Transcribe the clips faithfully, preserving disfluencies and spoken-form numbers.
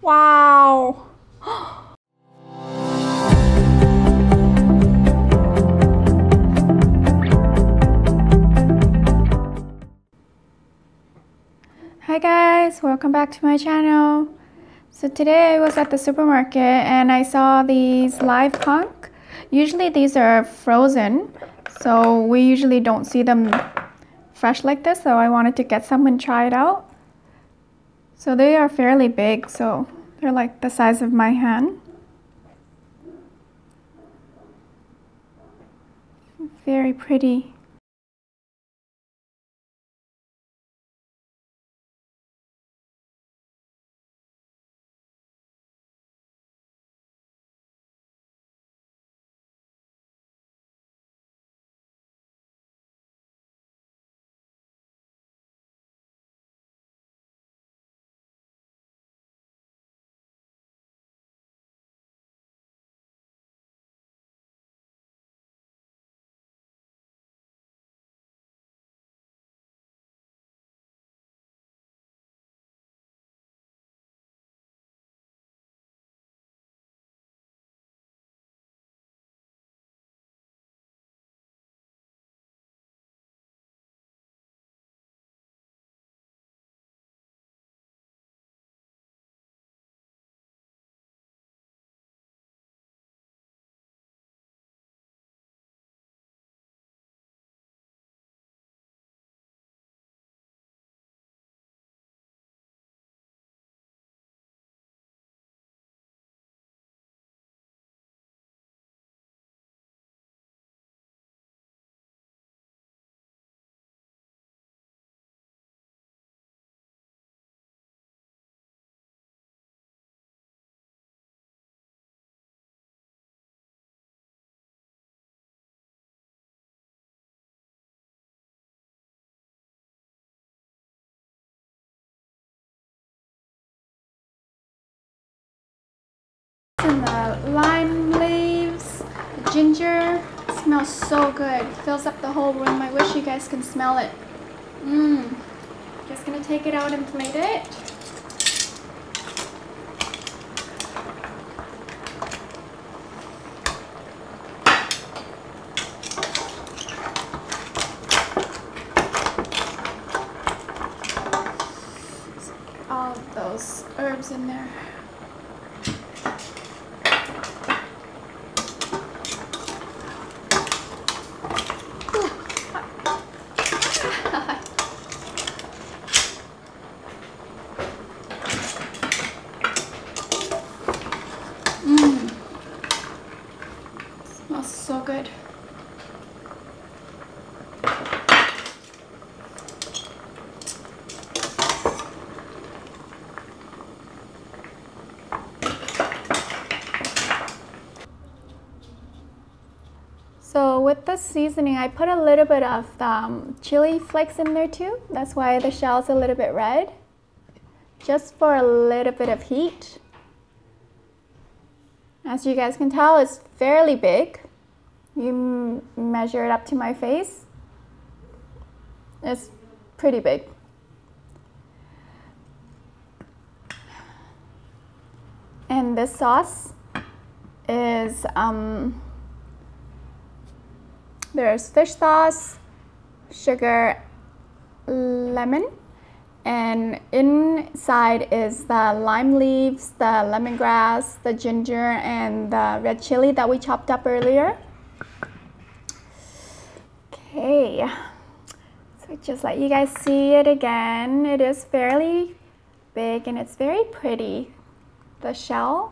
Wow. Hi guys, welcome back to my channel. So today I was at the supermarket and I saw these live conch. Usually these are frozen, so we usually don't see them fresh like this, so I wanted to get some and try it out. So they are fairly big, so they're like the size of my hand. Very pretty. And the lime leaves, the ginger, smells so good. Fills up the whole room. I wish you guys can smell it. Mmm. Just gonna take it out and plate it. All of those herbs in there. Mmm. Smells so good. So with the seasoning, I put a little bit of um, chili flakes in there too. That's why the shell's a little bit red. Just for a little bit of heat. As you guys can tell, it's fairly big. You measure it up to my face. It's pretty big. And this sauce is, um, there's fish sauce, sugar, lemon, and inside is the lime leaves, the lemongrass, the ginger, and the red chili that we chopped up earlier. Okay, so just let you guys see it again. It is fairly big and it's very pretty, the shell.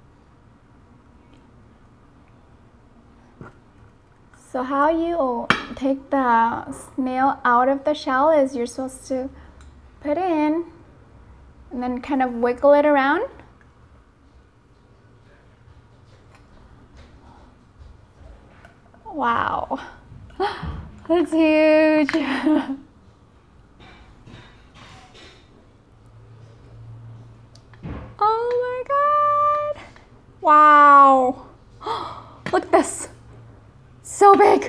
So how you take the snail out of the shell is you're supposed to put it in and then kind of wiggle it around. Wow, that's huge. Oh my God. Wow. Look at this. So big.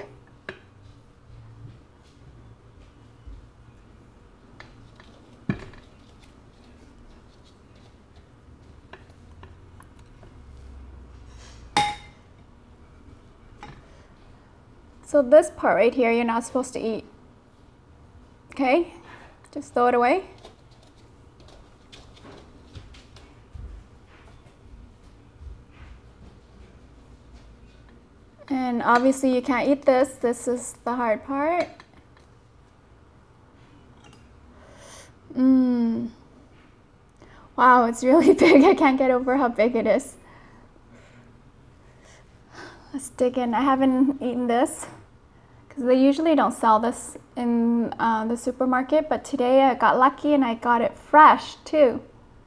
So this part right here, you're not supposed to eat. Okay? Just throw it away. And obviously you can't eat this. This is the hard part. Mmm. Wow, it's really big. I can't get over how big it is. Let's dig in. I haven't eaten this because they usually don't sell this in uh, the supermarket, but today I got lucky and I got it fresh too.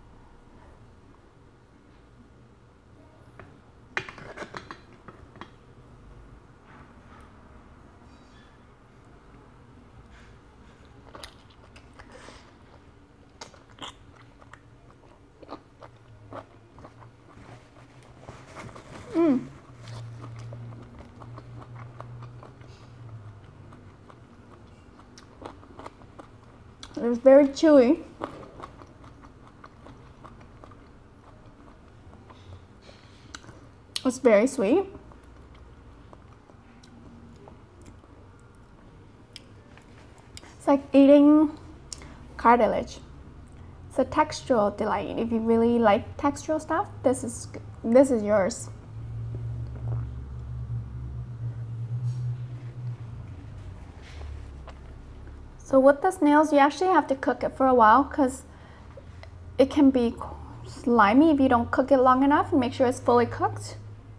Mm. It was very chewy. It's very sweet. It's like eating cartilage. It's a textural delight. If you really like textural stuff, this is this is yours. So with the snails, you actually have to cook it for a while because it can be slimy if you don't cook it long enough and make sure it's fully cooked.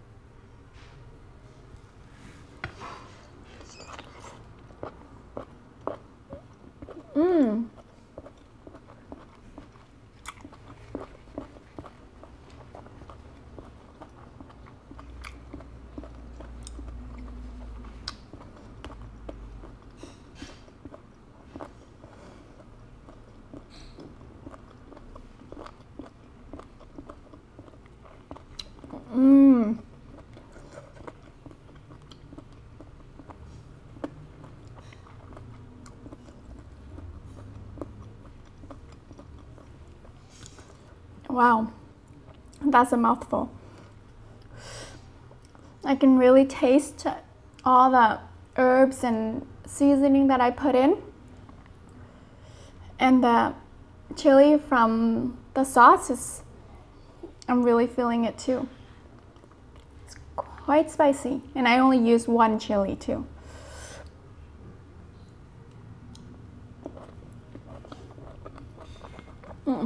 Mmm. Mmm. Wow, that's a mouthful. I can really taste all the herbs and seasoning that I put in, and the chili from the sauce is, I'm really feeling it too. It's quite spicy, and I only use one chili too. Mm.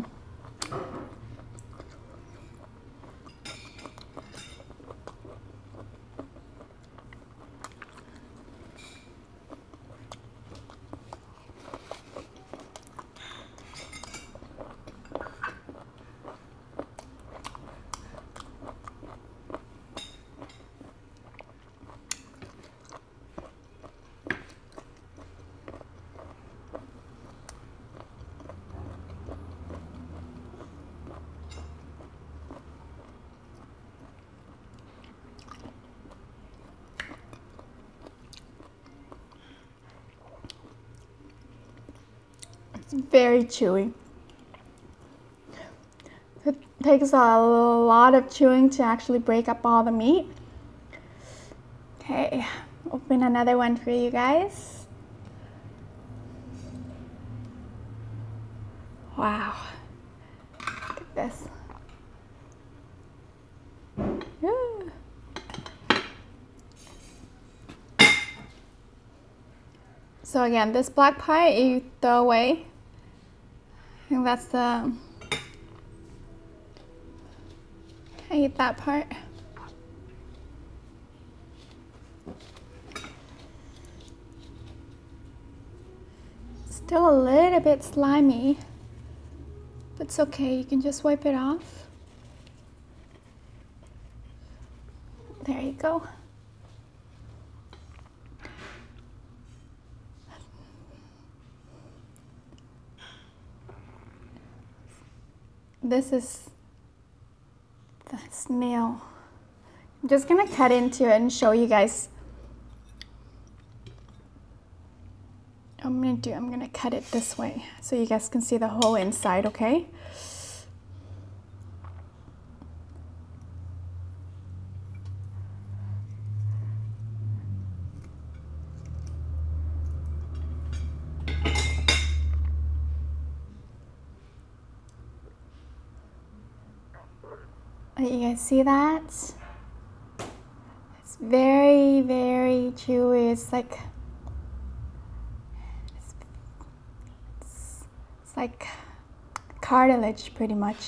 It's very chewy. It takes a lot of chewing to actually break up all the meat. Okay, open another one for you guys. Wow, look at this. Ooh. So again, this black part you throw away. I think that's the, I eat that part. Still a little bit slimy, but it's okay, you can just wipe it off. There you go. This is the snail. I'm just gonna cut into it and show you guys. I'm gonna do, I'm gonna cut it this way so you guys can see the whole inside, okay? Did you guys see that? It's very, very chewy. It's like it's, it's, it's like cartilage pretty much.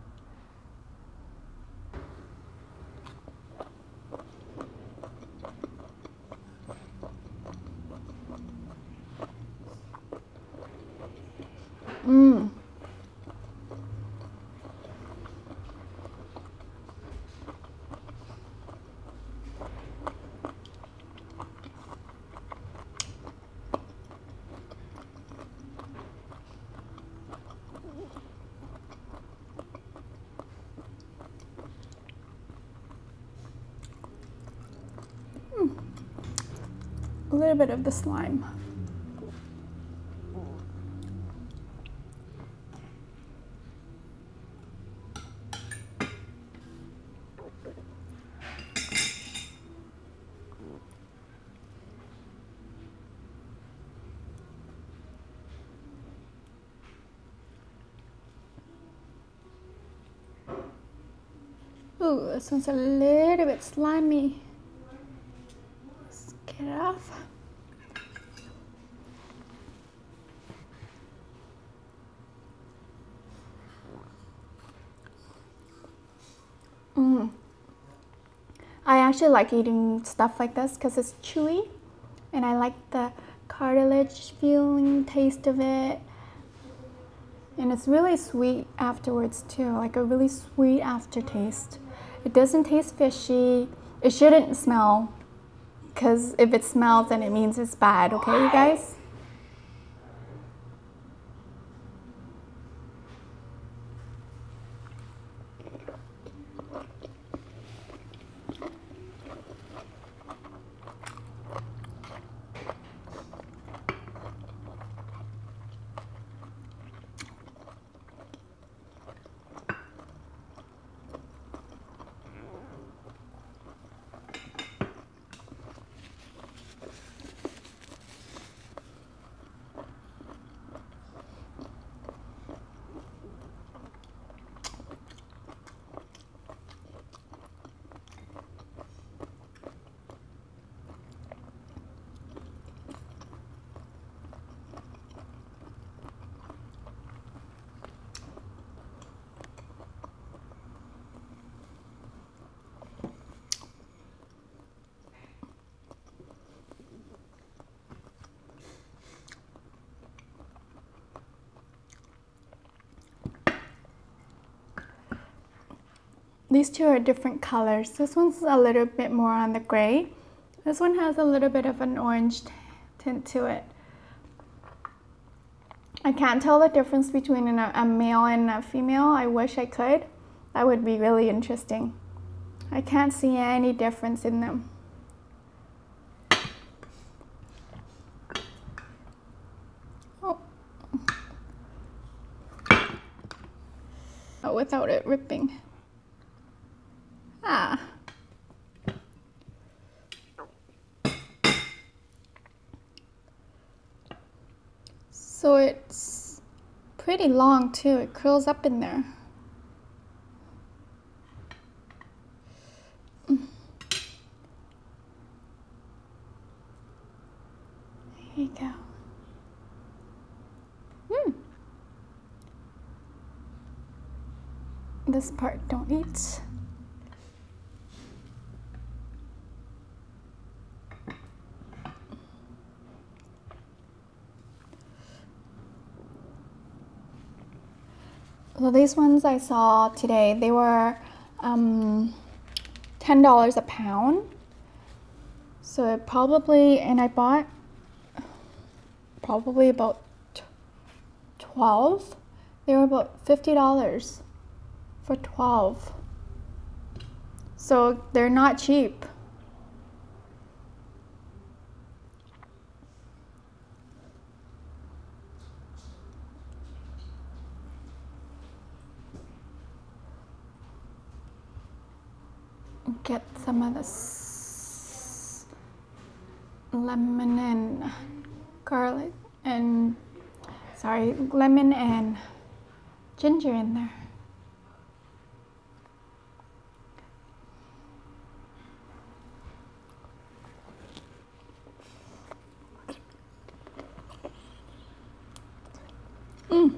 Mmm. A little bit of the slime. Ooh, this one's a little bit slimy. Let's get it off. Mm. I actually like eating stuff like this because it's chewy and I like the cartilage feeling, taste of it. And it's really sweet afterwards too, like a really sweet aftertaste. It doesn't taste fishy. It shouldn't smell, because if it smells then it means it's bad, okay you guys? These two are different colors. This one's a little bit more on the gray. This one has a little bit of an orange tint to it. I can't tell the difference between a, a male and a female. I wish I could. That would be really interesting. I can't see any difference in them. Oh. Oh, without it ripping. Ah. So it's pretty long too. It curls up in there. There you go. Hmm. This part don't eat. So these ones I saw today, they were um, ten dollars a pound. So it probably, and I bought probably about twelve. They were about fifty dollars for twelve. So they're not cheap. Get some of this lemon and garlic and sorry lemon and ginger in there. Mm.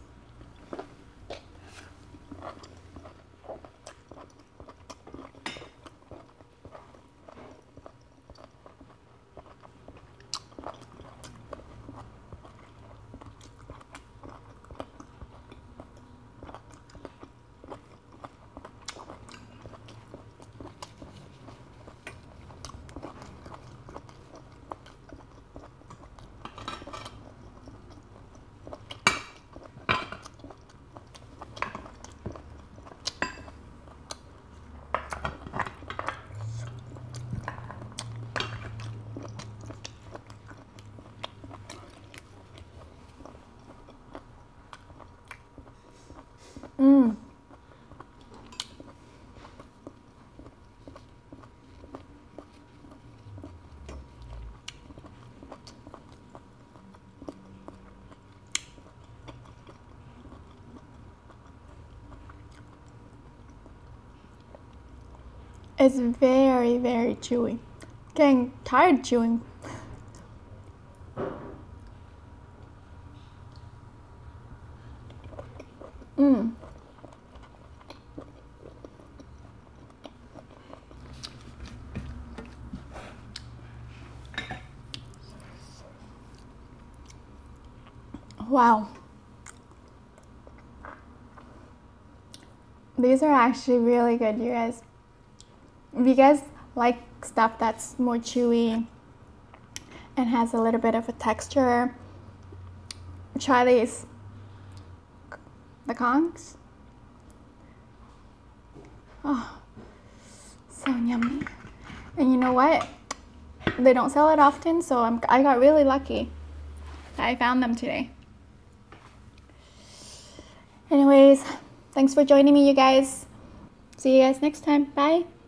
Mm. It's very, very chewy. Getting tired chewing. Mm. Wow. These are actually really good, you guys. If you guys like stuff that's more chewy and has a little bit of a texture, try these. The Conchs. Oh, so yummy. And you know what? They don't sell it often, so I'm, I got really lucky that I found them today. Anyways, thanks for joining me, you guys. See you guys next time. Bye.